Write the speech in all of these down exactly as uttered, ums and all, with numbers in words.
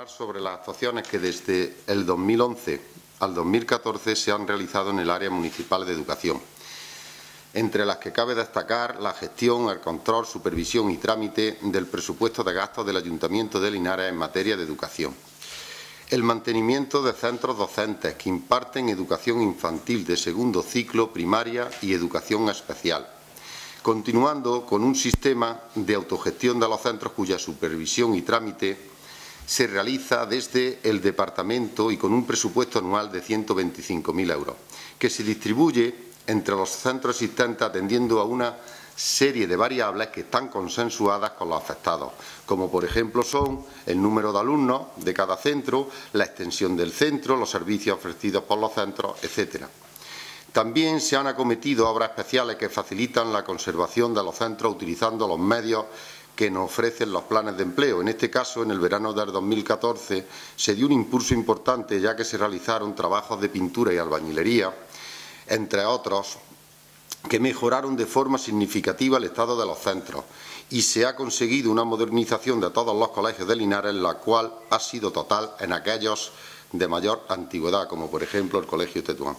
hablar sobre las actuaciones que desde el dos mil once al dos mil catorce se han realizado en el área municipal de educación, entre las que cabe destacar la gestión, el control, supervisión y trámite del presupuesto de gastos del Ayuntamiento de Linares en materia de educación, el mantenimiento de centros docentes que imparten educación infantil de segundo ciclo, primaria y educación especial, continuando con un sistema de autogestión de los centros cuya supervisión y trámite se realiza desde el Departamento y con un presupuesto anual de ciento veinticinco mil euros, que se distribuye entre los centros existentes atendiendo a una serie de variables que están consensuadas con los afectados, como por ejemplo son el número de alumnos de cada centro, la extensión del centro, los servicios ofrecidos por los centros, etcétera. También se han acometido obras especiales que facilitan la conservación de los centros utilizando los medios que nos ofrecen los planes de empleo. En este caso, en el verano del dos mil catorce, se dio un impulso importante ya que se realizaron trabajos de pintura y albañilería, entre otros, que mejoraron de forma significativa el estado de los centros y se ha conseguido una modernización de todos los colegios de Linares, la cual ha sido total en aquellos de mayor antigüedad, como por ejemplo el Colegio Tetuán.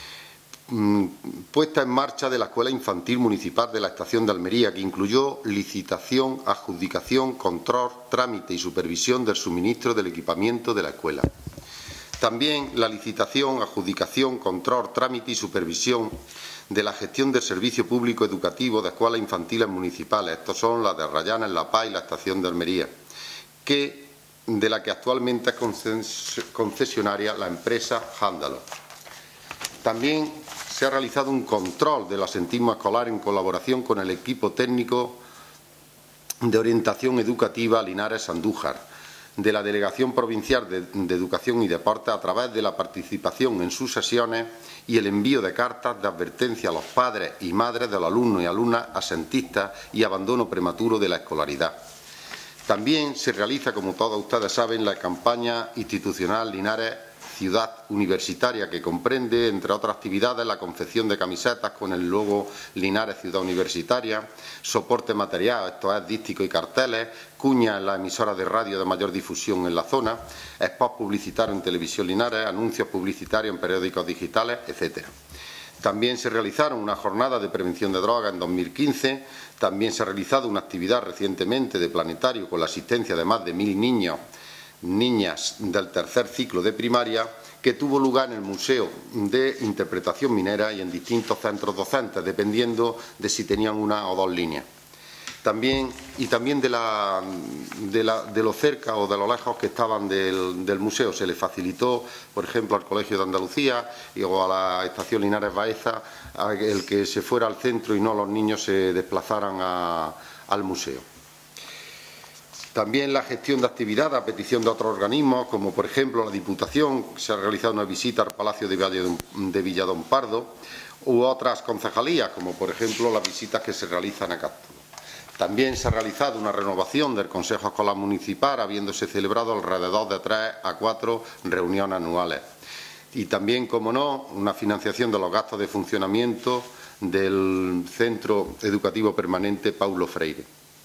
Puesta en marcha de la Escuela Infantil Municipal de la Estación de Almería, que incluyó licitación, adjudicación, control, trámite y supervisión del suministro del equipamiento de la escuela. También la licitación, adjudicación, control, trámite y supervisión de la gestión del servicio público educativo de escuelas infantiles municipales. Estos son las de Rayanes, La Paz y la Estación de Almería, que, de la que actualmente es concesionaria la empresa Jándalo. También se ha realizado un control del asentismo escolar en colaboración con el equipo técnico de orientación educativa Linares-Andújar, de la Delegación Provincial de, de Educación y Deporte, a través de la participación en sus sesiones y el envío de cartas de advertencia a los padres y madres de los alumnos y alumnas asentistas y abandono prematuro de la escolaridad. También se realiza, como todos ustedes saben, la campaña institucional Linares Ciudad Universitaria, que comprende, entre otras actividades, la confección de camisetas con el logo Linares Ciudad Universitaria, soporte material, esto es dísticos y carteles, cuñas en las emisoras de radio de mayor difusión en la zona, spots publicitarios en Televisión Linares, anuncios publicitarios en periódicos digitales, etcétera. También se realizaron una jornada de prevención de drogas en dos mil quince, también se ha realizado una actividad recientemente de planetario con la asistencia de más de mil niños niñas del tercer ciclo de primaria, que tuvo lugar en el Museo de Interpretación Minera y en distintos centros docentes, dependiendo de si tenían una o dos líneas. También, y también de, la, de, la, de lo cerca o de lo lejos que estaban del, del museo. Se le facilitó, por ejemplo, al Colegio de Andalucía y, o a la Estación Linares Baeza, el que se fuera al centro y no los niños se desplazaran a, al museo. También la gestión de actividades a petición de otros organismos, como por ejemplo la Diputación, se ha realizado una visita al Palacio de Villadón Pardo, u otras concejalías, como por ejemplo las visitas que se realizan a Cástulo. También se ha realizado una renovación del Consejo Escolar Municipal, habiéndose celebrado alrededor de tres a cuatro reuniones anuales. Y también, como no, una financiación de los gastos de funcionamiento del Centro Educativo Permanente Paulo Freire.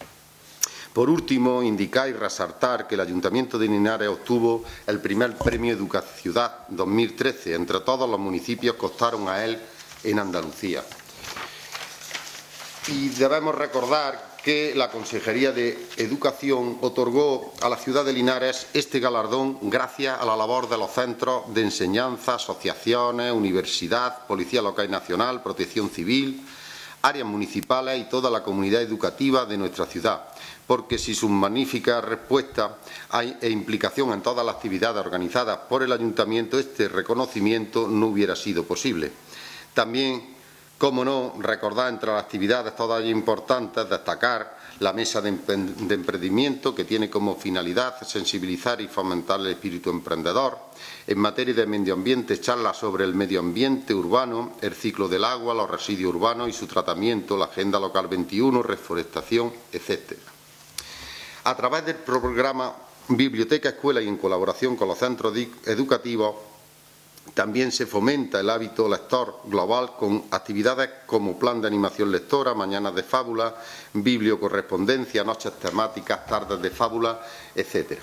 Por último, indicar y resaltar que el Ayuntamiento de Linares obtuvo el primer Premio Educaciudad dos mil trece entre todos los municipios que optaron a él en Andalucía. Y debemos recordar que la Consejería de Educación otorgó a la ciudad de Linares este galardón gracias a la labor de los centros de enseñanza, asociaciones, universidad, Policía Local y Nacional, Protección Civil, áreas municipales y toda la comunidad educativa de nuestra ciudad, porque sin su magnífica respuesta e implicación en todas las actividades organizadas por el Ayuntamiento, este reconocimiento no hubiera sido posible. También, cómo no, recordar entre las actividades todas ellas importantes, destacar la Mesa de Emprendimiento, que tiene como finalidad sensibilizar y fomentar el espíritu emprendedor. En materia de medio ambiente, charlas sobre el medio ambiente urbano, el ciclo del agua, los residuos urbanos y su tratamiento, la Agenda Local veintiuno, reforestación, etcétera. A través del programa Biblioteca Escuela y en colaboración con los centros educativos, también se fomenta el hábito lector global con actividades como plan de animación lectora, mañanas de fábula, bibliocorrespondencia, noches temáticas, tardes de fábula, etcétera.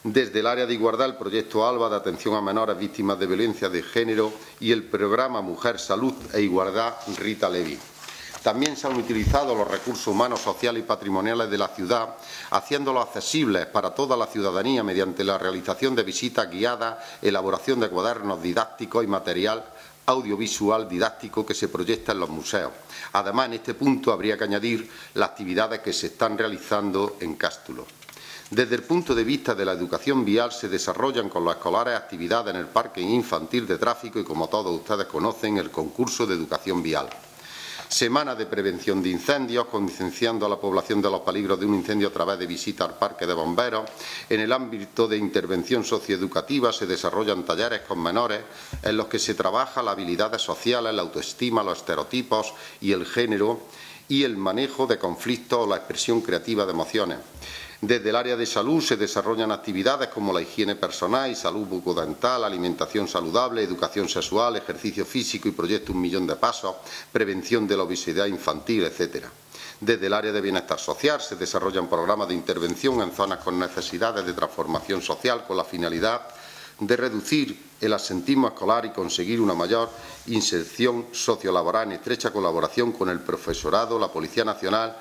Desde el área de igualdad, el proyecto ALBA de atención a menores víctimas de violencia de género y el programa Mujer, Salud e Igualdad Rita Levi. También se han utilizado los recursos humanos, sociales y patrimoniales de la ciudad, haciéndolos accesibles para toda la ciudadanía mediante la realización de visitas guiadas, elaboración de cuadernos didácticos y material audiovisual didáctico que se proyecta en los museos. Además, en este punto habría que añadir las actividades que se están realizando en Cástulo. Desde el punto de vista de la educación vial, se desarrollan con los escolares actividades en el parque infantil de tráfico y, como todos ustedes conocen, el concurso de educación vial. Semana de prevención de incendios, concienciando a la población de los peligros de un incendio a través de visitas al parque de bomberos. En el ámbito de intervención socioeducativa se desarrollan talleres con menores en los que se trabaja las habilidades sociales, la autoestima, los estereotipos y el género y el manejo de conflictos o la expresión creativa de emociones. Desde el área de salud se desarrollan actividades como la higiene personal y salud bucodental, alimentación saludable, educación sexual, ejercicio físico y proyecto Un Millón de Pasos, prevención de la obesidad infantil, etcétera. Desde el área de bienestar social se desarrollan programas de intervención en zonas con necesidades de transformación social con la finalidad de reducir el absentismo escolar y conseguir una mayor inserción sociolaboral en estrecha colaboración con el profesorado, la Policía Nacional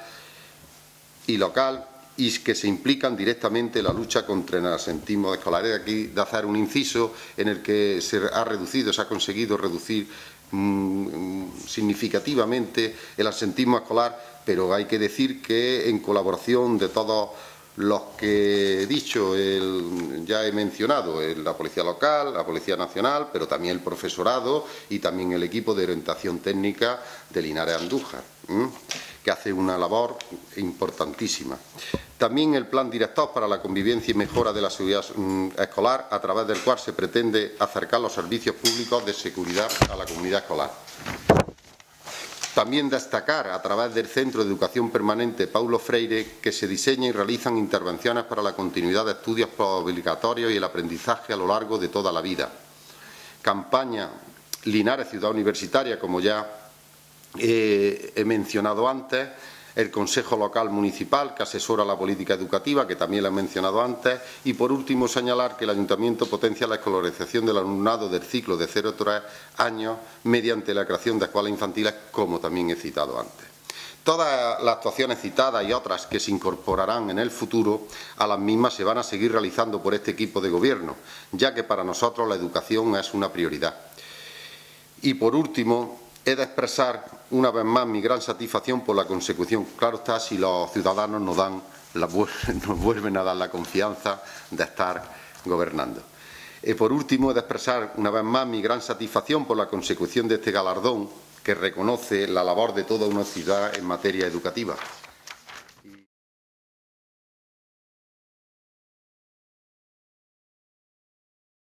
y local, y que se implican directamente en la lucha contra el absentismo escolar. Es aquí de hacer un inciso en el que se ha reducido, se ha conseguido reducir mmm, significativamente el absentismo escolar, pero hay que decir que en colaboración de todos los que he dicho, el, ya he mencionado, el, la Policía Local, la Policía Nacional, pero también el profesorado y también el equipo de orientación técnica de Linares Andújar, ¿m? que hace una labor importantísima. También el Plan Director para la Convivencia y Mejora de la Seguridad Escolar, a través del cual se pretende acercar los servicios públicos de seguridad a la comunidad escolar. También destacar, a través del Centro de Educación Permanente Paulo Freire, que se diseñan y realizan intervenciones para la continuidad de estudios obligatorios y el aprendizaje a lo largo de toda la vida. Campaña Linares Ciudad Universitaria, como ya eh, he mencionado antes, el Consejo Local Municipal, que asesora la política educativa, que también lo he mencionado antes, y por último señalar que el Ayuntamiento potencia la escolarización del alumnado del ciclo de cero a tres años mediante la creación de escuelas infantiles, como también he citado antes. Todas las actuaciones citadas y otras que se incorporarán en el futuro a las mismas se van a seguir realizando por este equipo de gobierno, ya que para nosotros la educación es una prioridad. Y por último, he de expresar una vez más mi gran satisfacción por la consecución. Claro está, si los ciudadanos nos, dan la, nos vuelven a dar la confianza de estar gobernando. Y por último, he de expresar una vez más mi gran satisfacción por la consecución de este galardón que reconoce la labor de toda una ciudad en materia educativa.